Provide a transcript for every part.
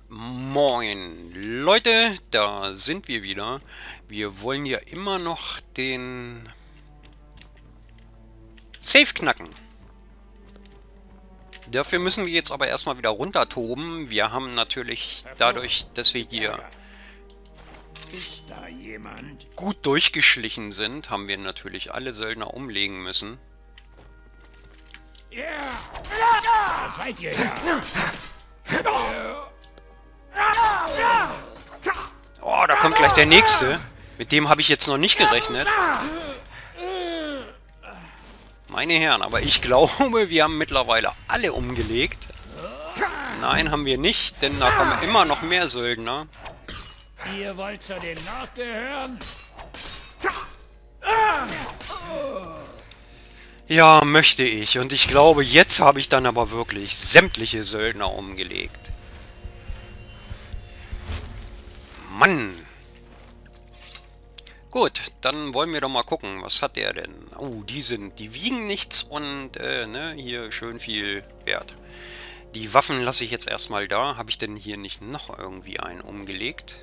Moin Leute, da sind wir wieder. Wir wollen ja immer noch den Safe knacken. Dafür müssen wir jetzt aber erstmal wieder runtertoben. Wir haben natürlich dadurch, dass wir hier Ist da jemand? gut durchgeschlichen sind, haben wir natürlich alle Söldner umlegen müssen. Ja! Da seid ihr ja! Oh, da kommt gleich der nächste. Mit dem habe ich jetzt noch nicht gerechnet. Meine Herren, aber ich glaube, wir haben mittlerweile alle umgelegt. Nein, haben wir nicht, denn da kommen immer noch mehr Söldner. Ihr wollt zu den Nord gehören? Ja, möchte ich. Und ich glaube, jetzt habe ich dann aber wirklich sämtliche Söldner umgelegt. Mann! Gut, dann wollen wir doch mal gucken. Was hat der denn? Oh, die wiegen nichts und, ne, hier schön viel Wert. Die Waffen lasse ich jetzt erstmal da. Habe ich denn hier nicht noch irgendwie einen umgelegt?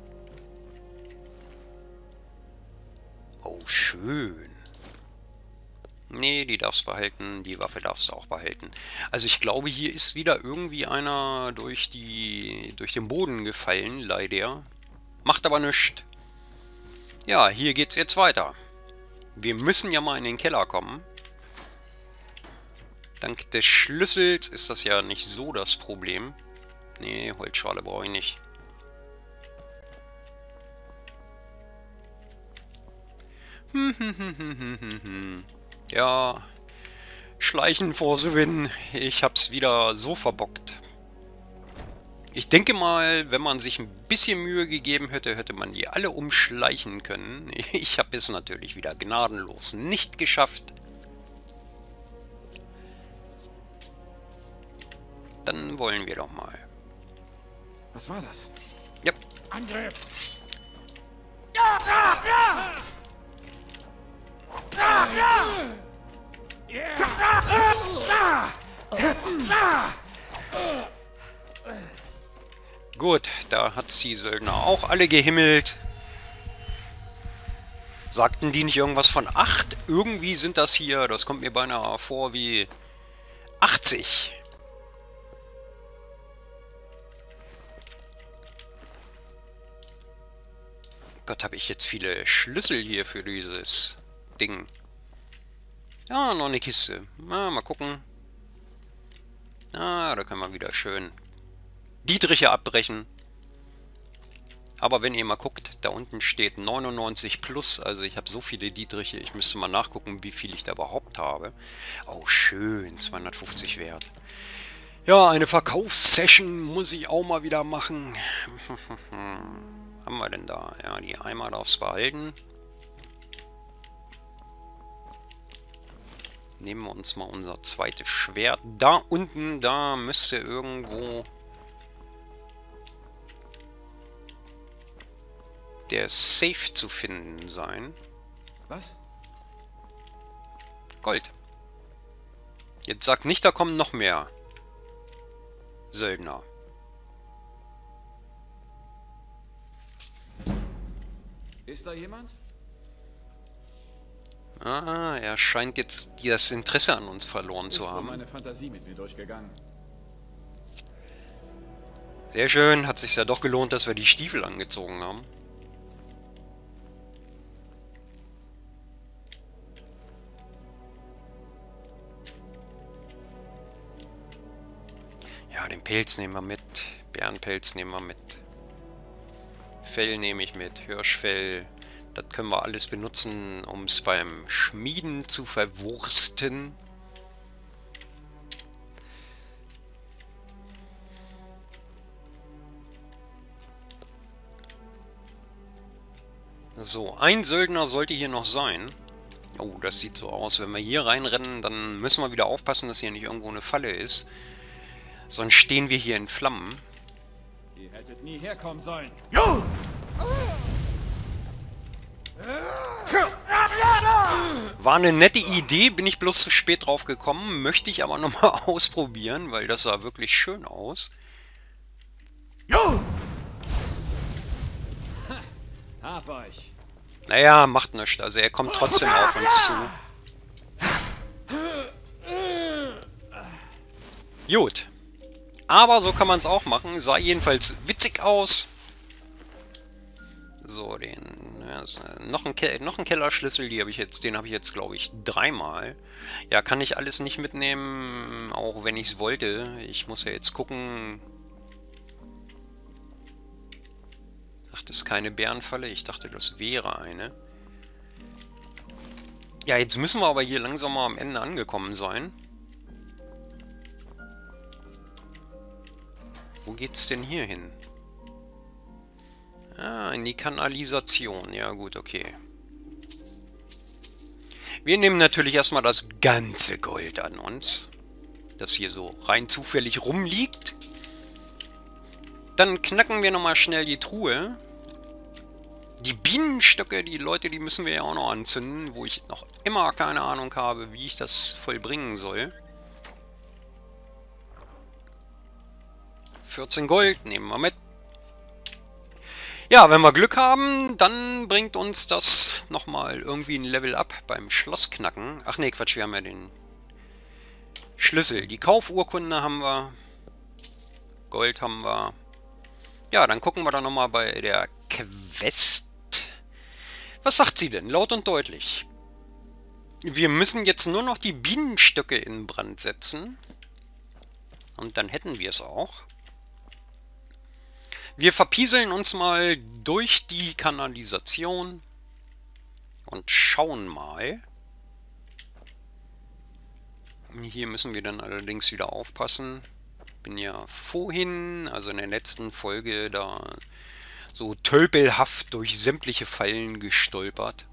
Oh, schön. Nee, die darfst behalten. Die Waffe darfst du auch behalten. Also ich glaube, hier ist wieder irgendwie einer durch den Boden gefallen, leider. Macht aber nichts. Ja, hier geht's jetzt weiter. Wir müssen ja mal in den Keller kommen. Dank des Schlüssels ist das ja nicht so das Problem. Nee, Holzschale brauche ich nicht. Ja, Schleichen vor Sven. Ich hab's wieder so verbockt. Ich denke mal, wenn man sich ein bisschen Mühe gegeben hätte, hätte man die alle umschleichen können. Ich habe es natürlich wieder gnadenlos nicht geschafft. Dann wollen wir doch mal. Was war das? Ja, Angriff! gut, da hat's die Söldner auch alle gehimmelt. Sagten die nicht irgendwas von 8? Irgendwie sind das hier, das kommt mir beinahe vor wie 80. Gott, habe ich jetzt viele Schlüssel hier für dieses Ding. Ja, noch eine Kiste. Mal gucken. Da können wir wieder schön Dietriche abbrechen. Aber wenn ihr mal guckt, da unten steht 99 plus. Also ich habe so viele Dietriche. Ich müsste mal nachgucken, wie viel ich da überhaupt habe. Oh, schön. 250 wert. Ja, eine Verkaufssession muss ich auch mal wieder machen. Haben wir denn da? Ja, die Eimer darf's behalten. Nehmen wir uns mal unser zweites Schwert. Da unten, da müsste irgendwo der Safe zu finden sein. Was? Gold. Jetzt sag nicht, da kommen noch mehr Söldner. Ist da jemand? Ah, er scheint jetzt das Interesse an uns verloren zu Ist wohl haben. meine Fantasie mit mir durchgegangen. Sehr schön, hat sich ja doch gelohnt, dass wir die Stiefel angezogen haben. Ja, den Pelz nehmen wir mit. Bärenpelz nehmen wir mit. Fell nehme ich mit. Hirschfell. Das können wir alles benutzen, um es beim Schmieden zu verwursten. So, ein Söldner sollte hier noch sein. Oh, das sieht so aus. Wenn wir hier reinrennen, dann müssen wir wieder aufpassen, dass hier nicht irgendwo eine Falle ist. Sonst stehen wir hier in Flammen. Ihr hättet nie herkommen sollen. War eine nette Idee, bin ich bloß zu spät drauf gekommen. Möchte ich aber nochmal ausprobieren, weil das sah wirklich schön aus. Hab euch. Naja, macht nichts. Also er kommt trotzdem auf uns zu. Gut. Aber so kann man es auch machen. Sah jedenfalls witzig aus. So, noch ein Kellerschlüssel, den habe ich jetzt, glaube ich, 3-mal. Ja, kann ich alles nicht mitnehmen, auch wenn ich es wollte. Ich muss ja jetzt gucken. Ach, das ist keine Bärenfalle. Ich dachte, das wäre eine. Ja, jetzt müssen wir aber hier langsam mal am Ende angekommen sein. Wo geht's denn hier hin? Ah, in die Kanalisation. Ja gut, okay. Wir nehmen natürlich erstmal das ganze Gold an uns, das hier so rein zufällig rumliegt. Dann knacken wir nochmal schnell die Truhe. Die Bienenstöcke, die Leute, die müssen wir ja auch noch anzünden, wo ich noch immer keine Ahnung habe, wie ich das vollbringen soll. 14 Gold, nehmen wir mit. Ja, wenn wir Glück haben, dann bringt uns das nochmal irgendwie ein Level up beim Schlossknacken. Ach nee, Quatsch, wir haben ja den Schlüssel. Die Kaufurkunde haben wir. Gold haben wir. Ja, dann gucken wir da nochmal bei der Quest. Was sagt sie denn? Laut und deutlich. Wir müssen jetzt nur noch die Bienenstöcke in Brand setzen. Und dann hätten wir es auch. Wir verpieseln uns mal durch die Kanalisation und schauen mal. Hier müssen wir dann allerdings wieder aufpassen. Bin ja vorhin, also in der letzten Folge, da so tölpelhaft durch sämtliche Fallen gestolpert.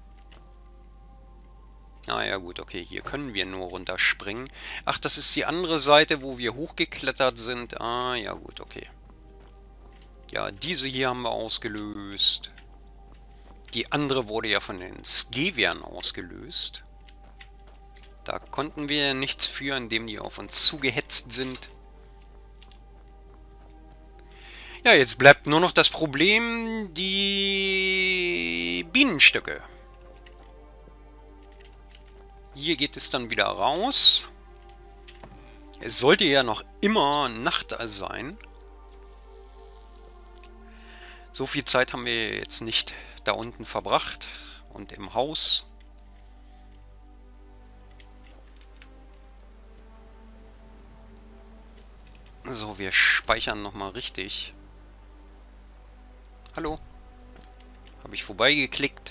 Ah ja gut, okay, hier können wir nur runterspringen. Ach, das ist die andere Seite, wo wir hochgeklettert sind. Ah ja gut, okay. Ja, diese hier haben wir ausgelöst. Die andere wurde ja von den Skeviern ausgelöst. Da konnten wir nichts für, indem die auf uns zugehetzt sind. Ja, jetzt bleibt nur noch das Problem, die Bienenstöcke. Hier geht es dann wieder raus. Es sollte ja noch immer Nacht sein. So viel Zeit haben wir jetzt nicht da unten verbracht und im Haus. So, wir speichern nochmal richtig. Hallo? Habe ich vorbeigeklickt?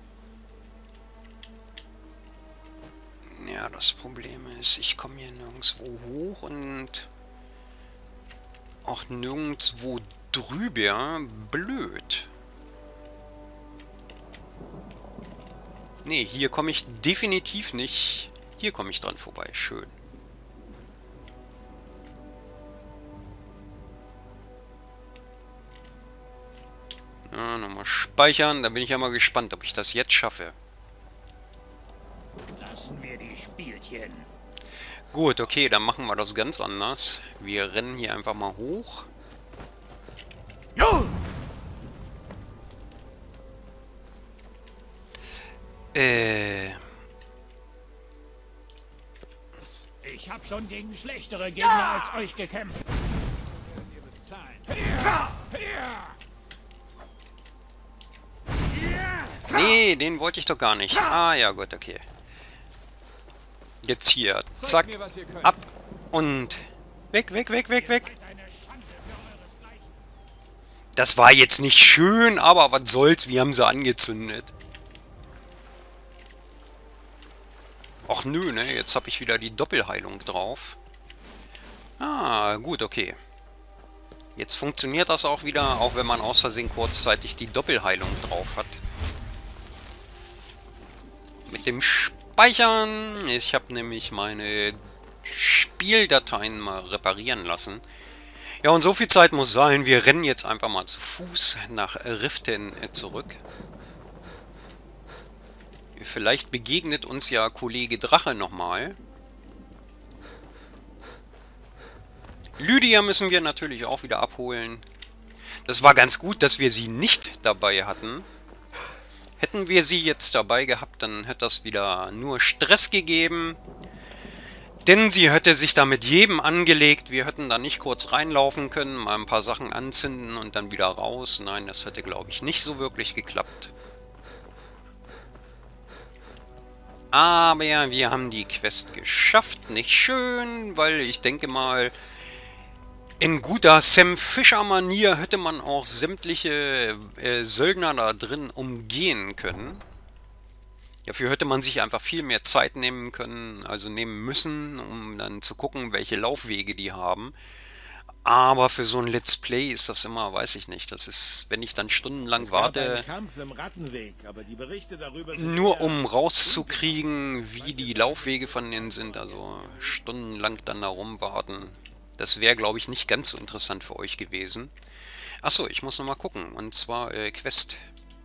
Ja, das Problem ist, ich komme hier nirgendwo hoch und auch nirgendwo drüber. Blöd. Nee, hier komme ich definitiv nicht. Hier komme ich dran vorbei. Schön. Ja, nochmal speichern. Da bin ich ja mal gespannt, ob ich das jetzt schaffe. Lassen wir die Spielchen. Gut, okay, dann machen wir das ganz anders. Wir rennen hier einfach mal hoch. Ich habe schon gegen schlechtere Gegner als euch gekämpft. Nee, den wollte ich doch gar nicht. Ah, ja gut, okay. Jetzt hier. Zack. Ab. Und weg, weg, weg, weg, weg. Das war jetzt nicht schön, aber was soll's, wir haben sie angezündet. Ach nö, ne, jetzt habe ich wieder die Doppelheilung drauf. Ah, gut, okay. Jetzt funktioniert das auch wieder, auch wenn man aus Versehen kurzzeitig die Doppelheilung drauf hat. Mit dem Speichern. Ich habe nämlich meine Spieldateien mal reparieren lassen. Ja, und so viel Zeit muss sein. Wir rennen jetzt einfach mal zu Fuß nach Riften zurück. Vielleicht begegnet uns ja Kollege Drache nochmal. Lydia müssen wir natürlich auch wieder abholen. Das war ganz gut, dass wir sie nicht dabei hatten. Hätten wir sie jetzt dabei gehabt, dann hätte das wieder nur Stress gegeben. Denn sie hätte sich da mit jedem angelegt. Wir hätten da nicht kurz reinlaufen können, mal ein paar Sachen anzünden und dann wieder raus. Nein, das hätte, glaube ich, nicht so wirklich geklappt. Aber wir haben die Quest geschafft. Nicht schön, weil ich denke mal, in guter Sam Fisher-Manier hätte man auch sämtliche Söldner da drin umgehen können. Dafür hätte man sich einfach viel mehr Zeit nehmen können, also nehmen müssen, um dann zu gucken, welche Laufwege die haben. Aber für so ein Let's Play ist das immer, weiß ich nicht, das ist, wenn ich dann stundenlang warte, nur um rauszukriegen, wie die Laufwege von denen sind, also stundenlang dann da rumwarten. Das wäre, glaube ich, nicht ganz so interessant für euch gewesen. Achso, ich muss nochmal gucken, und zwar Quest.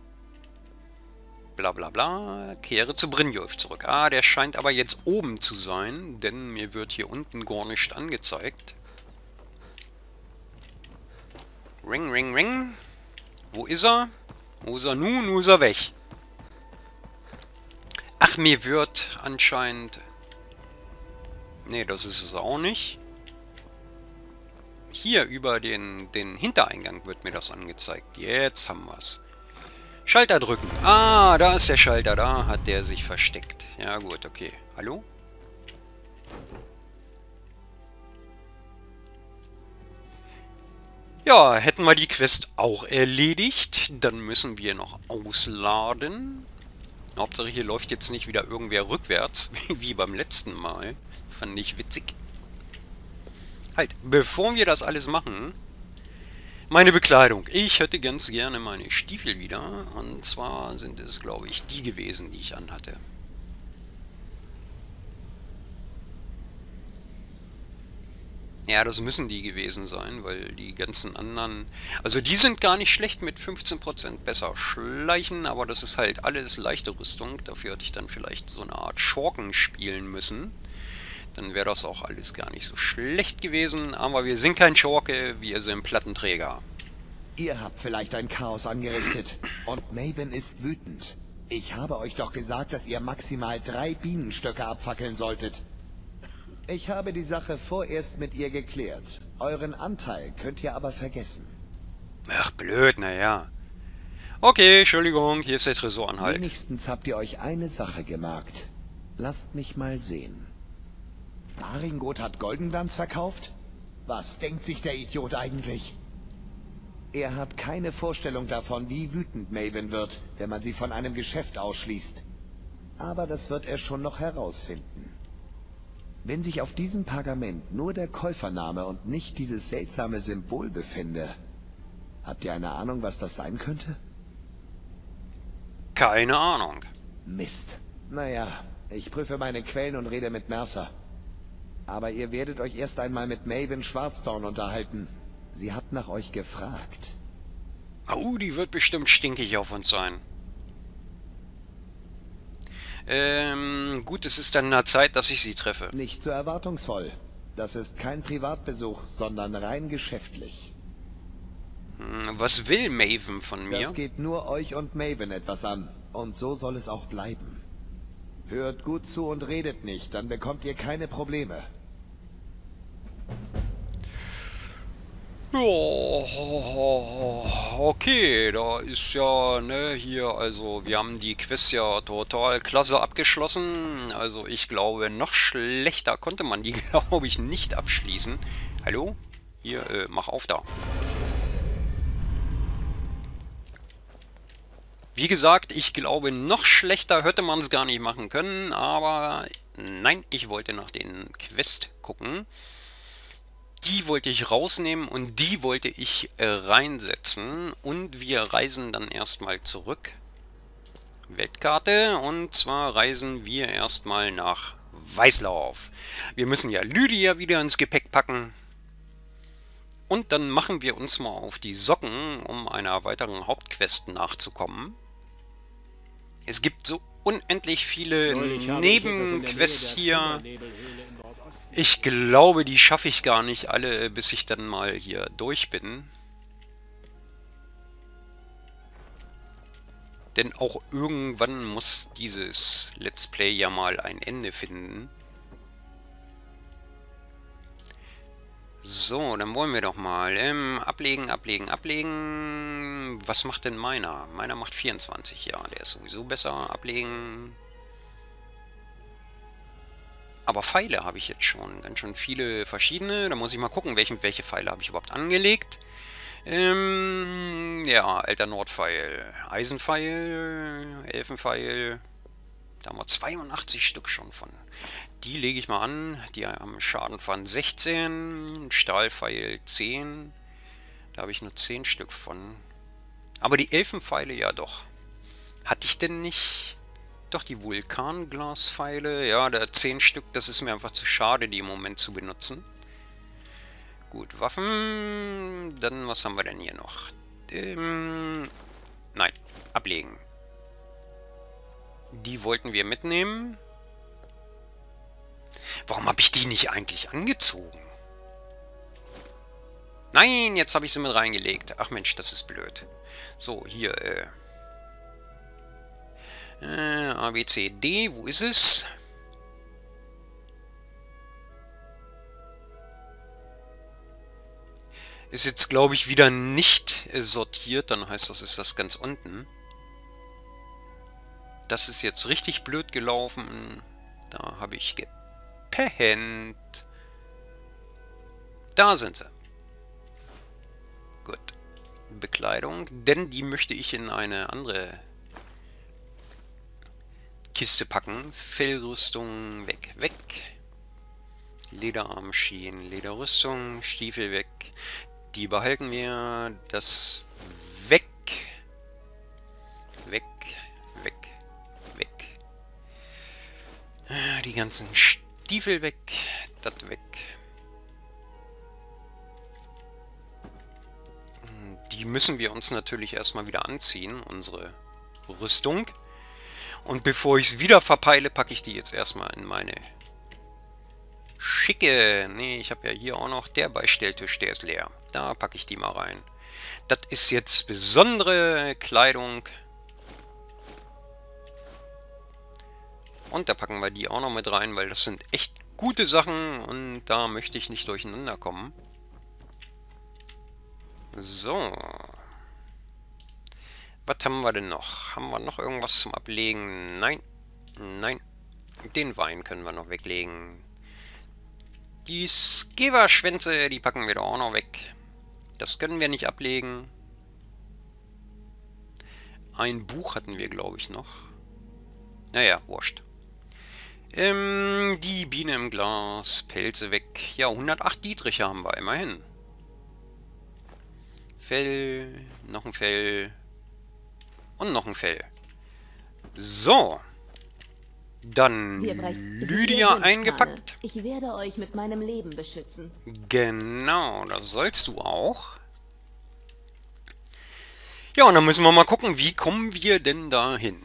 Bla bla bla, kehre zu Brynjolf zurück. Ah, der scheint aber jetzt oben zu sein, denn mir wird hier unten gar nicht angezeigt. Ring, ring, ring. Wo ist er? Wo ist er nun? Nun ist er weg. Ach, mir wird anscheinend... Nee, das ist es auch nicht. Hier über den Hintereingang wird mir das angezeigt. Jetzt haben wir es. Schalter drücken. Ah, da ist der Schalter. Da hat der sich versteckt. Ja gut, okay. Hallo? Ja, hätten wir die Quest auch erledigt. Dann müssen wir noch ausladen. Hauptsache hier läuft jetzt nicht wieder irgendwer rückwärts, wie beim letzten Mal. Fand ich witzig. Halt, bevor wir das alles machen... Meine Bekleidung. Ich hätte ganz gerne meine Stiefel wieder. Und zwar sind es, glaube ich, die gewesen, die ich anhatte. Ja, das müssen die gewesen sein, weil die ganzen anderen... Also die sind gar nicht schlecht mit 15% besser schleichen, aber das ist halt alles leichte Rüstung. Dafür hätte ich dann vielleicht so eine Art Schurken spielen müssen. Dann wäre das auch alles gar nicht so schlecht gewesen, aber wir sind kein Schurke, wir sind Plattenträger. Ihr habt vielleicht ein Chaos angerichtet und Maven ist wütend. Ich habe euch doch gesagt, dass ihr maximal 3 Bienenstöcke abfackeln solltet. Ich habe die Sache vorerst mit ihr geklärt. Euren Anteil könnt ihr aber vergessen. Ach, blöd, naja. Okay, Entschuldigung, hier ist der Tresoranhalt. Wenigstens habt ihr euch eine Sache gemerkt. Lasst mich mal sehen. Baringot hat Goldenglanz verkauft? Was denkt sich der Idiot eigentlich? Er hat keine Vorstellung davon, wie wütend Maven wird, wenn man sie von einem Geschäft ausschließt. Aber das wird er schon noch herausfinden. Wenn sich auf diesem Pergament nur der Käufername und nicht dieses seltsame Symbol befinde, habt ihr eine Ahnung, was das sein könnte? Keine Ahnung. Mist. Naja, ich prüfe meine Quellen und rede mit Mercer. Aber ihr werdet euch erst einmal mit Maven Schwarzdorn unterhalten. Sie hat nach euch gefragt. Oh, die wird bestimmt stinkig auf uns sein. Gut, es ist dann an der Zeit, dass ich sie treffe. Nicht so erwartungsvoll. Das ist kein Privatbesuch, sondern rein geschäftlich. Was will Maven von mir? Das geht nur euch und Maven etwas an. Und so soll es auch bleiben. Hört gut zu und redet nicht, dann bekommt ihr keine Probleme. Ja, okay, da ist ja, ne, hier, also wir haben die Quest ja total klasse abgeschlossen. Also ich glaube, noch schlechter konnte man die, glaube ich, nicht abschließen. Hallo? Hier, mach auf da. Wie gesagt, ich glaube, noch schlechter hätte man es gar nicht machen können, aber nein, ich wollte nach den Quest gucken. Die wollte ich rausnehmen und die wollte ich reinsetzen und wir reisen dann erstmal zurück. Weltkarte, und zwar reisen wir erstmal nach Weißlauf. Wir müssen ja Lydia wieder ins Gepäck packen. Und dann machen wir uns mal auf die Socken, um einer weiteren Hauptquest nachzukommen. Es gibt so unendlich viele Nebenquests hier. Ich glaube, die schaffe ich gar nicht alle, bis ich dann mal hier durch bin. Denn auch irgendwann muss dieses Let's Play ja mal ein Ende finden. So, dann wollen wir doch mal ablegen, ablegen, ablegen. Was macht denn meiner? Meiner macht 24, ja, der ist sowieso besser. Ablegen. Aber Pfeile habe ich jetzt schon. Ganz schön viele verschiedene. Da muss ich mal gucken, welche Pfeile habe ich überhaupt angelegt. Ja, alter Nordpfeil. Eisenpfeil, Elfenpfeil. Da haben wir 82 Stück schon von. Die lege ich mal an. Die haben Schaden von 16. Stahlpfeil 10. Da habe ich nur 10 Stück von. Aber die Elfenpfeile, ja doch. Hatte ich denn nicht... Doch, die Vulkanglaspfeile. Ja, da 10 Stück. Das ist mir einfach zu schade, die im Moment zu benutzen. Gut, Waffen. Dann, was haben wir denn hier noch? Nein, ablegen. Die wollten wir mitnehmen. Warum habe ich die nicht eigentlich angezogen? Nein, jetzt habe ich sie mit reingelegt. Ach Mensch, das ist blöd. So, hier, A, B, C, D, wo ist es? Ist jetzt, glaube ich, wieder nicht sortiert. Dann heißt das, ist das ganz unten. Das ist jetzt richtig blöd gelaufen. Da habe ich gepennt. Da sind sie. Gut. Bekleidung. Denn die möchte ich in eine andere Kiste packen. Fellrüstung weg, weg. Lederarmschienen, Lederrüstung, Stiefel weg. Die behalten wir. Das weg. Weg, weg, weg. Die ganzen Stiefel weg. Das weg. Die müssen wir uns natürlich erstmal wieder anziehen, unsere Rüstung. Und bevor ich es wieder verpeile, packe ich die jetzt erstmal in meine schicke... Nee, ich habe ja hier auch noch der Beistelltisch, der ist leer. Da packe ich die mal rein. Das ist jetzt besondere Kleidung. Und da packen wir die auch noch mit rein, weil das sind echt gute Sachen und da möchte ich nicht durcheinander kommen. So. Was haben wir denn noch? Haben wir noch irgendwas zum Ablegen? Nein. Nein. Den Wein können wir noch weglegen. Die Skewerschwänze, die packen wir da auch noch weg. Das können wir nicht ablegen. Ein Buch hatten wir, glaube ich, noch. Naja, wurscht. Die Biene im Glas, Pelze weg. Ja, 108 Dietriche haben wir immerhin. Fell, noch ein Fell und noch ein Fell. So. Dann Lydia eingepackt. Ich werde euch mit meinem Leben beschützen. Genau, das sollst du auch. Ja, und dann müssen wir mal gucken, wie kommen wir denn dahin?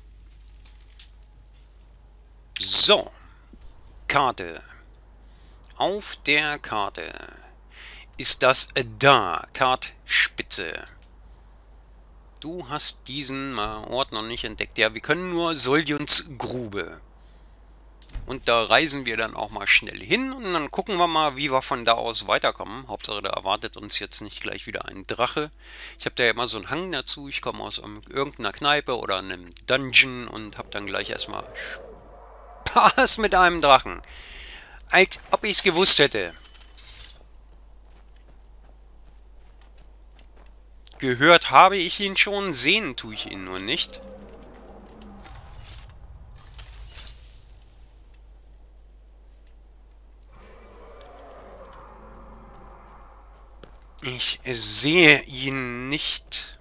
So. Karte. Auf der Karte ist das da. Kartspitze. Du hast diesen Ort noch nicht entdeckt. Ja, wir können nur Soljuns Grube. Und da reisen wir dann auch mal schnell hin und dann gucken wir mal, wie wir von da aus weiterkommen. Hauptsache, da erwartet uns jetzt nicht gleich wieder ein Drache. Ich habe da ja immer so einen Hang dazu. Ich komme aus irgendeiner Kneipe oder einem Dungeon und habe dann gleich erstmal Spaß mit einem Drachen. Als ob ich es gewusst hätte. Gehört habe ich ihn schon, sehen tue ich ihn nur nicht. Ich sehe ihn nicht.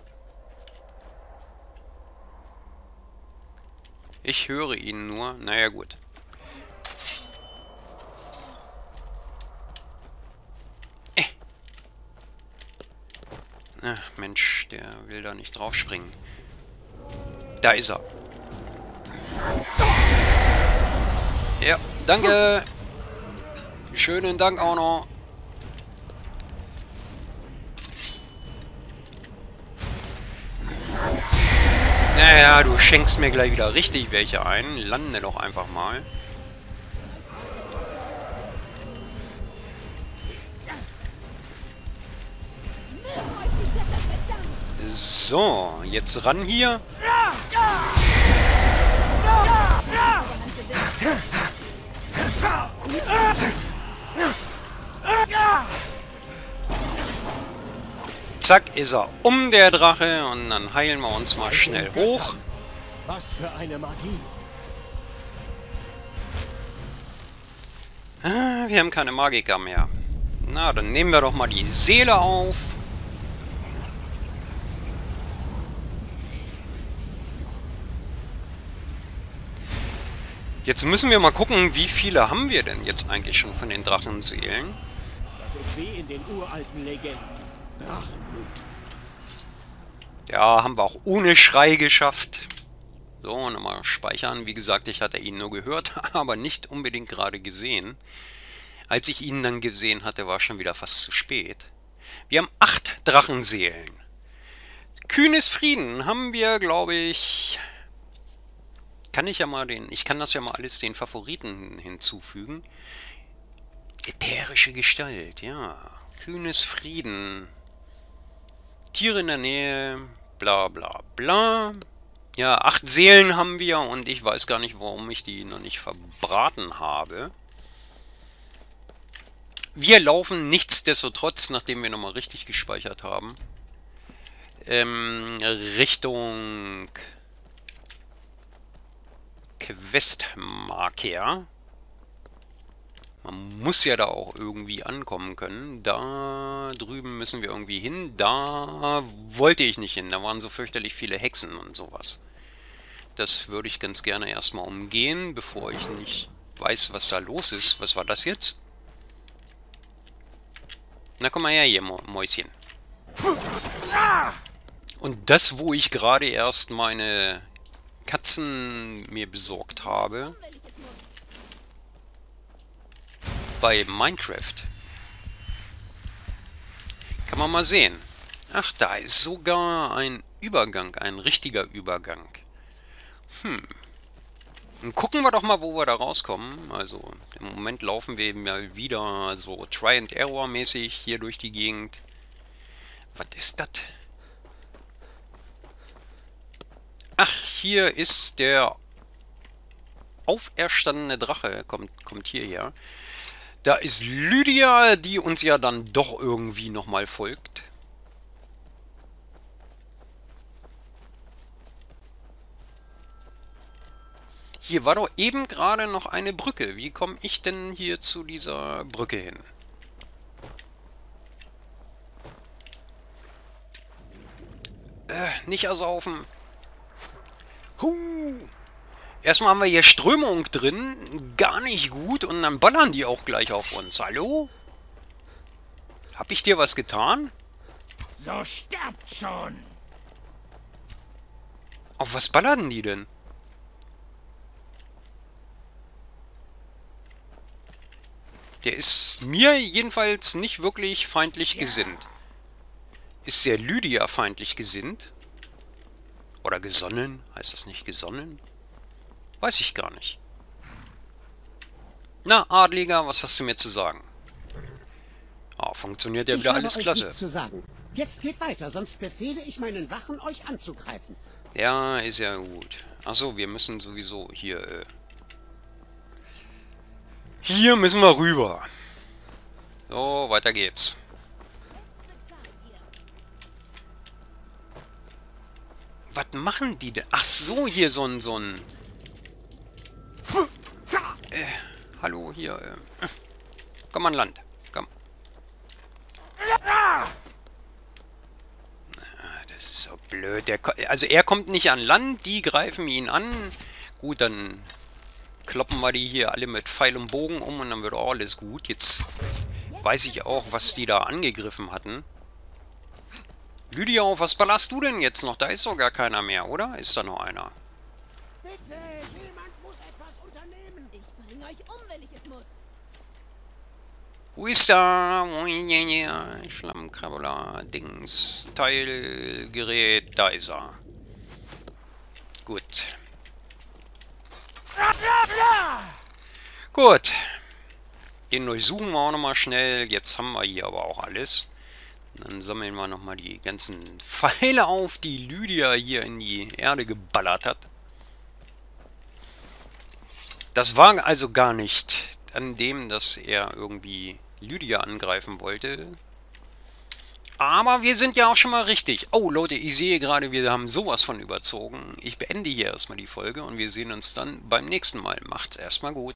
Ich höre ihn nur. Naja, gut. Ach, Mensch, der will da nicht draufspringen. Da ist er. Ja, danke. Schönen Dank auch noch. Naja, du schenkst mir gleich wieder richtig welche ein. Lande doch einfach mal. So, jetzt ran hier. Zack, ist er um, der Drache. Und dann heilen wir uns mal schnell hoch. Was für eine Magie. Ah, wir haben keine Magiker mehr. Na, dann nehmen wir doch mal die Seele auf. Jetzt müssen wir mal gucken, wie viele haben wir denn jetzt eigentlich schon von den Drachenseelen? Das ist wie in den uralten Legenden. Drachenblut. Ja, haben wir auch ohne Schrei geschafft. So, nochmal speichern. Wie gesagt, ich hatte ihn nur gehört, aber nicht unbedingt gerade gesehen. Als ich ihn dann gesehen hatte, war schon wieder fast zu spät. Wir haben 8 Drachenseelen. Kühnes Frieden haben wir, glaube ich... Ich kann das ja mal alles den Favoriten hinzufügen. Ätherische Gestalt, ja. Kühnes Frieden. Tiere in der Nähe, bla bla bla. Ja, 8 Seelen haben wir und ich weiß gar nicht, warum ich die noch nicht verbraten habe. Wir laufen nichtsdestotrotz, nachdem wir nochmal richtig gespeichert haben, Richtung Questmarker. Man muss ja da auch irgendwie ankommen können. Da drüben müssen wir irgendwie hin. Da wollte ich nicht hin. Da waren so fürchterlich viele Hexen und sowas. Das würde ich ganz gerne erstmal umgehen, bevor ich nicht weiß, was da los ist. Was war das jetzt? Na, komm mal her hier, Mäuschen. Und das, wo ich gerade erst meine Katzen mir besorgt habe. Bei Minecraft. Kann man mal sehen. Ach, da ist sogar ein Übergang, ein richtiger Übergang. Dann gucken wir doch mal, wo wir da rauskommen. Also, im Moment laufen wir mal wieder so Try-and-Error-mäßig hier durch die Gegend. Was ist das? Ach, hier ist der auferstandene Drache. Kommt hierher. Da ist Lydia, die uns ja dann doch irgendwie nochmal folgt. Hier war doch eben gerade noch eine Brücke. Wie komme ich denn hier zu dieser Brücke hin? Nicht ersaufen. Erstmal haben wir hier Strömung drin. Gar nicht gut. Und dann ballern die auch gleich auf uns. Hallo? Hab ich dir was getan? So sterbt schon. Auf was ballern die denn? Der ist mir jedenfalls nicht wirklich feindlich gesinnt. Ist der Lydia feindlich gesinnt? Oder gesonnen? Heißt das nicht gesonnen? Weiß ich gar nicht. Na, Adliger, was hast du mir zu sagen? Ah, funktioniert ja wieder alles klasse. Nichts zu sagen. Jetzt geht weiter, sonst befehle ich meinen Wachen, euch anzugreifen. Ja, ist ja gut. Achso, wir müssen sowieso hier... Hier müssen wir rüber. So, weiter geht's. Was machen die denn? Ach so, hier so ein... hallo, hier. Komm an Land. Komm. Das ist so blöd. Also er kommt nicht an Land, die greifen ihn an. Gut, dann kloppen wir die hier alle mit Pfeil und Bogen um und dann wird auch alles gut. Jetzt weiß ich auch, was die da angegriffen hatten. Lydia, was ballerst du denn jetzt noch? Da ist doch gar keiner mehr, oder? Ist da noch einer? Bitte, jemand muss etwas unternehmen. Ich bringe euch um, wenn ich es muss. Wo ist er? Schlammkrabbler, Dings, Teilgerät, da ist er. Gut. Gut. Den durchsuchen wir auch nochmal schnell. Jetzt haben wir hier aber auch alles. Dann sammeln wir nochmal die ganzen Pfeile auf, die Lydia hier in die Erde geballert hat. Das war also gar nicht an dem, dass er irgendwie Lydia angreifen wollte. Aber wir sind ja auch schon mal richtig. Oh Leute, ich sehe gerade, wir haben sowas von überzogen. Ich beende hier erstmal die Folge und wir sehen uns dann beim nächsten Mal. Macht's erstmal gut.